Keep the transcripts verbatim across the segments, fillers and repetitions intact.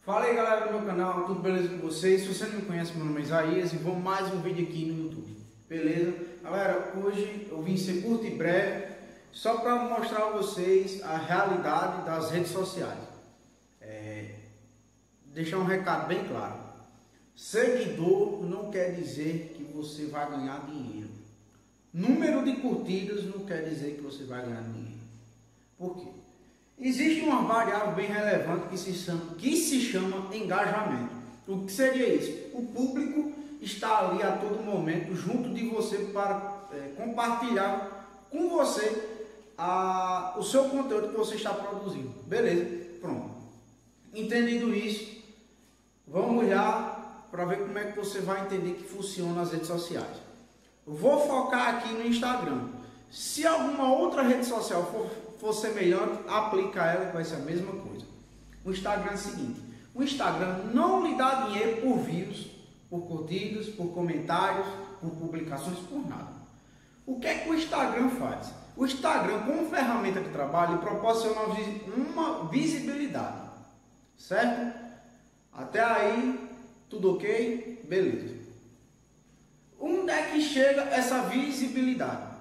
Fala aí galera do meu canal, tudo beleza com vocês? Se você não me conhece, meu nome é Isaías e vou mais um vídeo aqui no YouTube, beleza? Galera, hoje eu vim ser curto e breve, só para mostrar a vocês a realidade das redes sociais. É, deixar um recado bem claro: seguidor não quer dizer que você vai ganhar dinheiro. Número de curtidas não quer dizer que você vai ganhar dinheiro. Por quê? Existe uma variável bem relevante que se chama, que se chama engajamento. O que seria isso? O público está ali a todo momento junto de você para é, compartilhar com você a, o seu conteúdo que você está produzindo. Beleza? Pronto. Entendido isso, vamos já para ver como é que você vai entender que funciona as redes sociais. Eu vou focar aqui no Instagram. Se alguma outra rede social for, for semelhante, aplica ela que vai ser a mesma coisa. O Instagram é o seguinte: o Instagram não lhe dá dinheiro por views, por curtidas, por comentários, por publicações, por nada. O que é que o Instagram faz? O Instagram, como ferramenta de trabalho, proporciona uma visibilidade, certo? Até aí, tudo ok? Beleza. Onde é que chega essa visibilidade?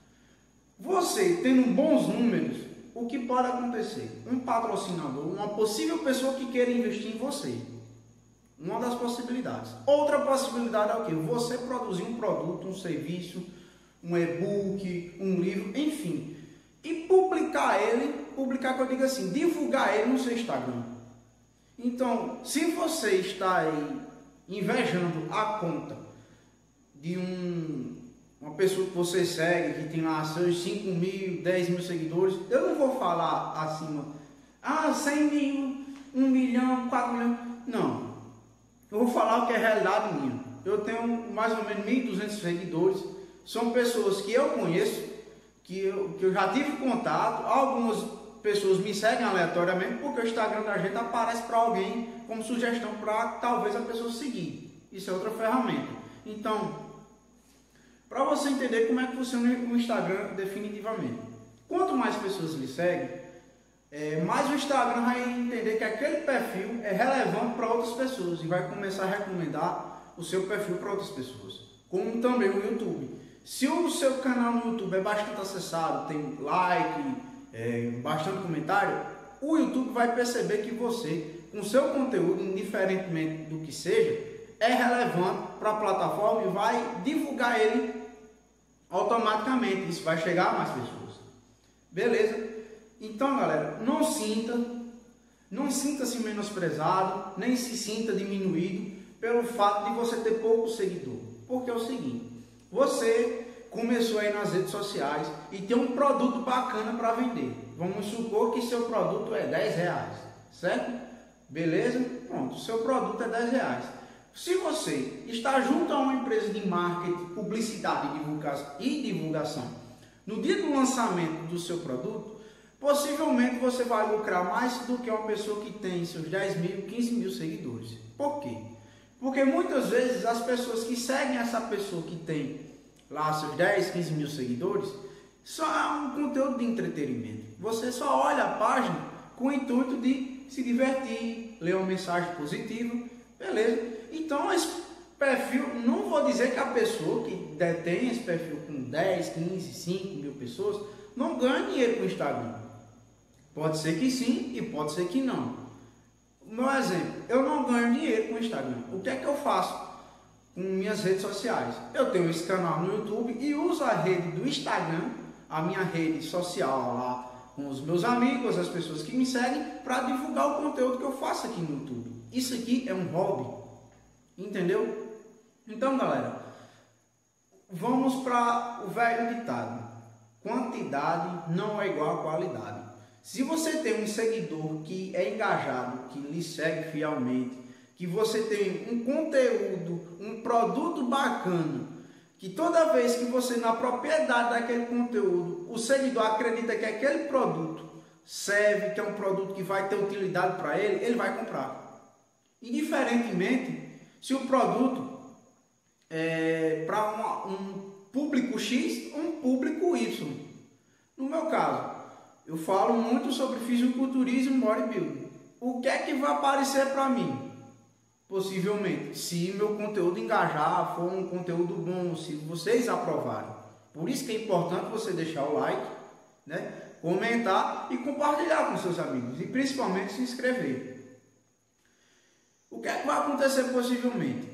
Você tendo bons números, o que pode acontecer? Um patrocinador, uma possível pessoa que queira investir em você. Uma das possibilidades. Outra possibilidade é o quê? Você produzir um produto, um serviço, um e-book, um livro, enfim. E publicar ele, publicar que eu digo assim, divulgar ele no seu Instagram. Então, se você está aí invejando a conta de um... uma pessoa que você segue, que tem lá seus cinco mil, dez mil seguidores, eu não vou falar acima, ah, cem mil, um milhão, quatro milhões, não. Eu vou falar o que é realidade minha. Eu tenho mais ou menos mil e duzentos seguidores, são pessoas que eu conheço, que eu, que eu já tive contato, algumas pessoas me seguem aleatoriamente, porque o Instagram da gente aparece para alguém como sugestão para talvez a pessoa seguir. Isso é outra ferramenta. Então, para você entender como é que funciona o Instagram definitivamente. Quanto mais pessoas lhe seguem, é, mais o Instagram vai entender que aquele perfil é relevante para outras pessoas e vai começar a recomendar o seu perfil para outras pessoas. Como também o YouTube. Se o seu canal no YouTube é bastante acessado, tem like, é, bastante comentário, o YouTube vai perceber que você, com seu conteúdo, indiferentemente do que seja, é relevante para a plataforma e vai divulgar ele automaticamente. Isso vai chegar a mais pessoas. Beleza? Então, galera, não sinta, não sinta-se menosprezado, nem se sinta diminuído pelo fato de você ter pouco seguidor. Porque é o seguinte: você começou aí nas redes sociais e tem um produto bacana para vender. Vamos supor que seu produto é dez reais, certo? Beleza? Pronto, seu produto é dez reais. Se você está junto a uma empresa de marketing, publicidade e divulgação, no dia do lançamento do seu produto, possivelmente você vai lucrar mais do que uma pessoa que tem seus dez mil, quinze mil seguidores. Por quê? Porque muitas vezes as pessoas que seguem essa pessoa que tem lá seus dez, quinze mil seguidores, só é um conteúdo de entretenimento. Você só olha a página com o intuito de se divertir, ler uma mensagem positiva, beleza? Então, esse perfil, não vou dizer que a pessoa que detém esse perfil com dez, quinze, cinco mil pessoas não ganha dinheiro com o Instagram. Pode ser que sim e pode ser que não. O meu exemplo: eu não ganho dinheiro com o Instagram. O que é que eu faço com minhas redes sociais? Eu tenho esse canal no YouTube e uso a rede do Instagram, a minha rede social lá, com os meus amigos, as pessoas que me seguem, para divulgar o conteúdo que eu faço aqui no YouTube. Isso aqui é um hobby. Entendeu? Então, galera, vamos para o velho ditado: quantidade não é igual a qualidade. Se você tem um seguidor que é engajado, que lhe segue fielmente, que você tem um conteúdo, um produto bacana, que toda vez que você, na propriedade daquele conteúdo, o seguidor acredita que aquele produto serve, que é um produto que vai ter utilidade para ele, ele vai comprar. Indiferentemente se o produto é para um público X ou um público Y. No meu caso, eu falo muito sobre fisiculturismo e bodybuilding. o que é que vai aparecer para mim? Possivelmente, se meu conteúdo engajar, for um conteúdo bom, se vocês aprovarem. Por isso que é importante você deixar o like, né? Comentar e compartilhar com seus amigos. E principalmente se inscrever. O que é que vai acontecer possivelmente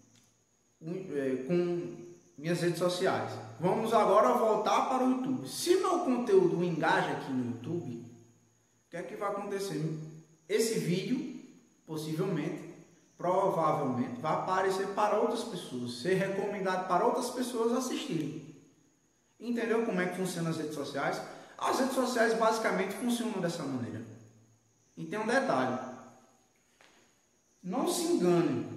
com minhas redes sociais? Vamos agora voltar para o YouTube. Se meu conteúdo engaja aqui no YouTube, o que é que vai acontecer? Esse vídeo, possivelmente, provavelmente, vai aparecer para outras pessoas, ser recomendado para outras pessoas assistirem. Entendeu como é que funciona as redes sociais? As redes sociais basicamente funcionam dessa maneira. E tem um detalhe. Não se engane.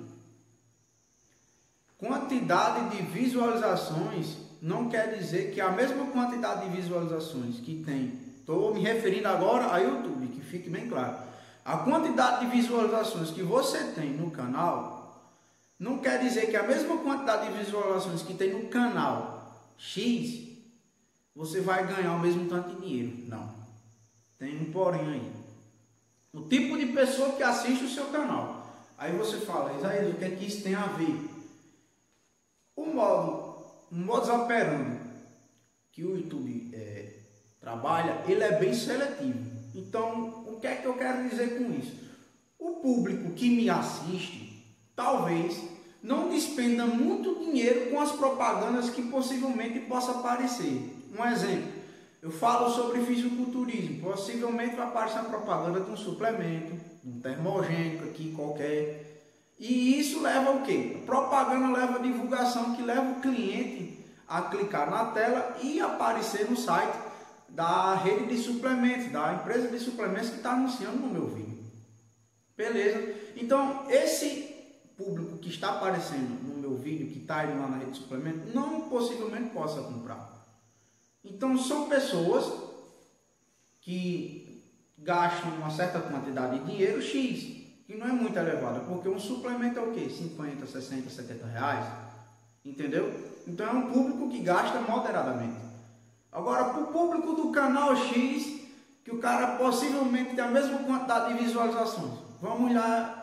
Quantidade de visualizações não quer dizer que a mesma quantidade de visualizações que tem. Estou me referindo agora a YouTube, que fique bem claro. A quantidade de visualizações que você tem no canal não quer dizer que a mesma quantidade de visualizações que tem no canal X você vai ganhar o mesmo tanto de dinheiro. Não. Tem um porém aí. O tipo de pessoa que assiste o seu canal. Aí você fala, Isaías, o que é que isso tem a ver? O modo, o modus operandi que o YouTube é, trabalha, ele é bem seletivo. Então, o que é que eu quero dizer com isso? O público que me assiste, talvez, não despenda muito dinheiro com as propagandas que possivelmente possa aparecer. Um exemplo, eu falo sobre fisiculturismo, possivelmente vai aparecer uma propaganda de um suplemento, um termogênico aqui qualquer. E isso leva o quê? A propaganda leva a divulgação que leva o cliente a clicar na tela e aparecer no site da rede de suplementos, da empresa de suplementos que está anunciando no meu vídeo. Beleza? Então, esse público que está aparecendo no meu vídeo, que está indo lá na rede de suplementos, não possivelmente possa comprar. Então, são pessoas que gastam uma certa quantidade de dinheiro X, que não é muito elevada, porque um suplemento é o quê? cinquenta, sessenta, setenta reais, entendeu? Então é um público que gasta moderadamente. Agora, para o público do canal X, que o cara possivelmente tem a mesma quantidade de visualizações, vamos olhar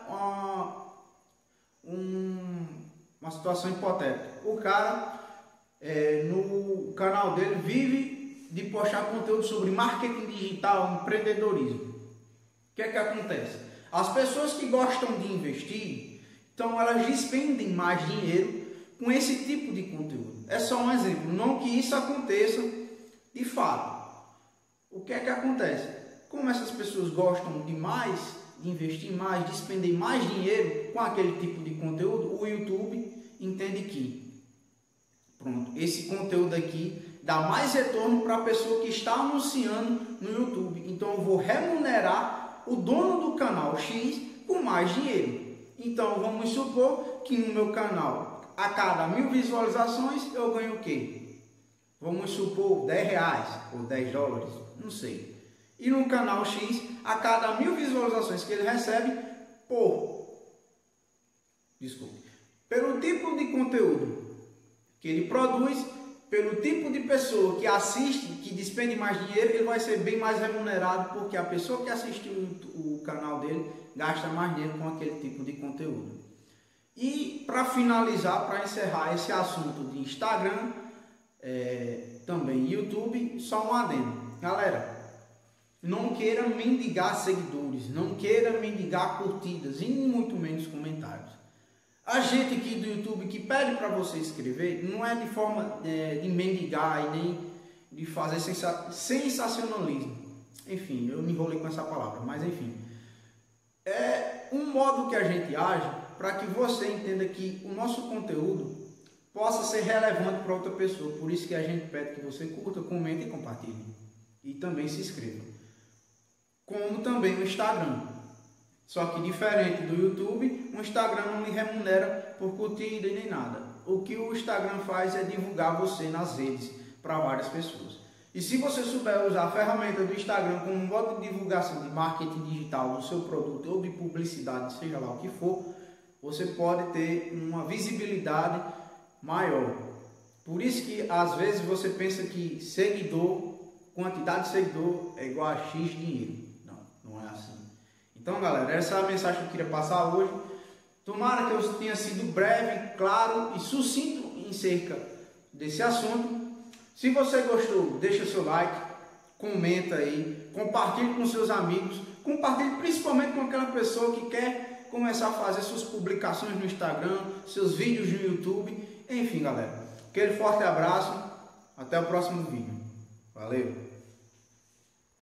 uma, um, uma situação hipotética. O cara, é, no canal dele, vive de postar conteúdo sobre marketing digital, empreendedorismo. O que é que acontece? As pessoas que gostam de investir, então elas despendem mais dinheiro com esse tipo de conteúdo. É só um exemplo, não que isso aconteça de fato. O que é que acontece? Como essas pessoas gostam de mais, de investir mais, de despender mais dinheiro com aquele tipo de conteúdo, o YouTube entende que, pronto, esse conteúdo aqui dá mais retorno para a pessoa que está anunciando no YouTube. Então eu vou remunerar o dono do canal X com mais dinheiro. Então vamos supor que no meu canal, a cada mil visualizações, eu ganho o quê? Vamos supor dez reais ou dez dólares, não sei. E no canal X, a cada mil visualizações que ele recebe, por, desculpe, pelo tipo de conteúdo que ele produz, pelo tipo de pessoa que assiste, que despende mais dinheiro, ele vai ser bem mais remunerado, porque a pessoa que assistiu o canal dele gasta mais dinheiro com aquele tipo de conteúdo. E para finalizar, para encerrar esse assunto de Instagram, é, também YouTube, só um adendo. Galera, não queira mendigar seguidores, não queira mendigar curtidas e muito menos comentários. A gente aqui do YouTube que pede para você escrever não é de forma é, de mendigar e nem de fazer sensa sensacionalismo. Enfim, eu me enrolei com essa palavra, mas enfim. É um modo que a gente age para que você entenda que o nosso conteúdo possa ser relevante para outra pessoa. Por isso que a gente pede que você curta, comente e compartilhe. E também se inscreva. Como também o Instagram. Só que diferente do YouTube, o Instagram não lhe remunera por curtida e nem nada. O que o Instagram faz é divulgar você nas redes para várias pessoas. E se você souber usar a ferramenta do Instagram como um modo de divulgação de marketing digital do seu produto ou de publicidade, seja lá o que for, você pode ter uma visibilidade maior. Por isso que às vezes você pensa que seguidor, quantidade de seguidor é igual a X dinheiro. Não, não é assim. Então, galera, essa é a mensagem que eu queria passar hoje. Tomara que eu tenha sido breve, claro e sucinto em cerca desse assunto. Se você gostou, deixa seu like, comenta aí, compartilhe com seus amigos, compartilhe principalmente com aquela pessoa que quer começar a fazer suas publicações no Instagram, seus vídeos no YouTube, enfim, galera. Aquele forte abraço, até o próximo vídeo. Valeu!